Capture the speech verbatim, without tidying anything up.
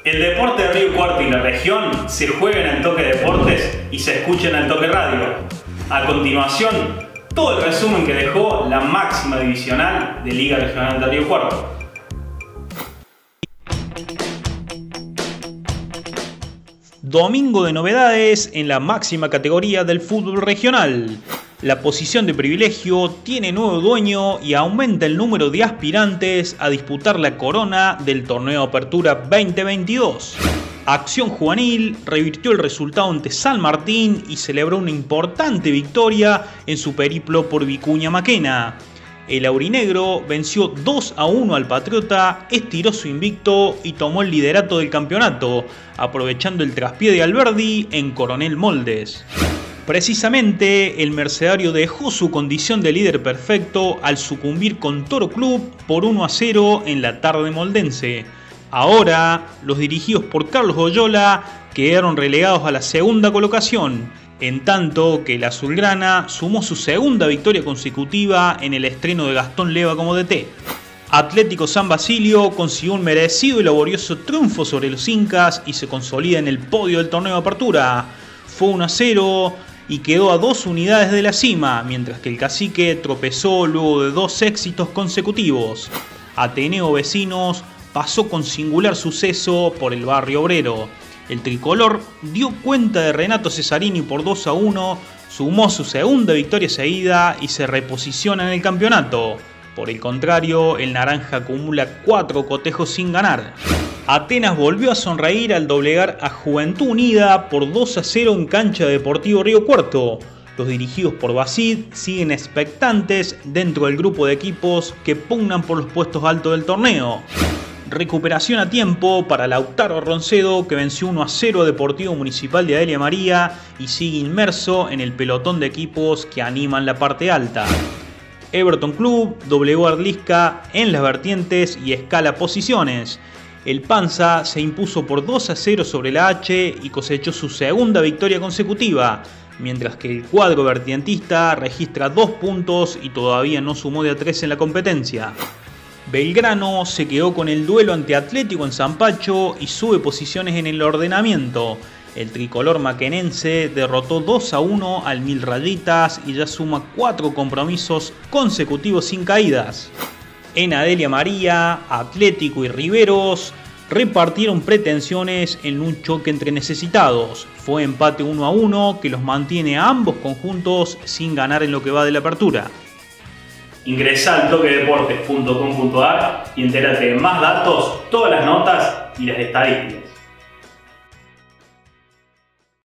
El deporte de Río Cuarto y la región se juega en el Toque Deportes y se escucha en el Toque Radio. A continuación, todo el resumen que dejó la máxima divisional de Liga Regional de Río Cuarto. Domingo de novedades en la máxima categoría del fútbol regional. La posición de privilegio tiene nuevo dueño y aumenta el número de aspirantes a disputar la corona del torneo Apertura veinte veintidós. Acción Juvenil revirtió el resultado ante San Martín y celebró una importante victoria en su periplo por Vicuña Maquena. El aurinegro venció dos a uno al Patriota, estiró su invicto y tomó el liderato del campeonato, aprovechando el traspié de Alberdi en Coronel Moldes. Precisamente, el Mercedario dejó su condición de líder perfecto al sucumbir con Toro Club por uno a cero en la tarde moldense. Ahora, los dirigidos por Carlos Goyola quedaron relegados a la segunda colocación, en tanto que la azulgrana sumó su segunda victoria consecutiva en el estreno de Gastón Leva como D T. Atlético San Basilio consiguió un merecido y laborioso triunfo sobre los Incas y se consolida en el podio del torneo de Apertura. Fue uno a cero y quedó a dos unidades de la cima, mientras que el Cacique tropezó luego de dos éxitos consecutivos. Ateneo Vecinos pasó con singular suceso por el barrio obrero. El tricolor dio cuenta de Renato Cesarini por dos a uno, sumó su segunda victoria seguida y se reposiciona en el campeonato. Por el contrario, el naranja acumula cuatro cotejos sin ganar. Atenas volvió a sonreír al doblegar a Juventud Unida por dos a cero en cancha de Deportivo Río Cuarto. Los dirigidos por Basid siguen expectantes dentro del grupo de equipos que pugnan por los puestos altos del torneo. Recuperación a tiempo para Lautaro Roncedo, que venció uno a cero a Deportivo Municipal de Adelia María y sigue inmerso en el pelotón de equipos que animan la parte alta. Everton Club doblegó a Arlisca en las vertientes y escala posiciones. El Panza se impuso por dos a cero sobre la H y cosechó su segunda victoria consecutiva, mientras que el cuadro vertientista registra dos puntos y todavía no sumó de a tres en la competencia. Belgrano se quedó con el duelo ante Atlético en San Pacho y sube posiciones en el ordenamiento. El tricolor maquenense derrotó dos a uno al Mil Rayitas y ya suma cuatro compromisos consecutivos sin caídas. En Adelia María, Atlético y Riveros repartieron pretensiones en un choque entre necesitados. Fue empate uno a uno que los mantiene a ambos conjuntos sin ganar en lo que va de la apertura. Ingresá al toque deportes punto com punto ar y entérate de más datos, todas las notas y las estadísticas.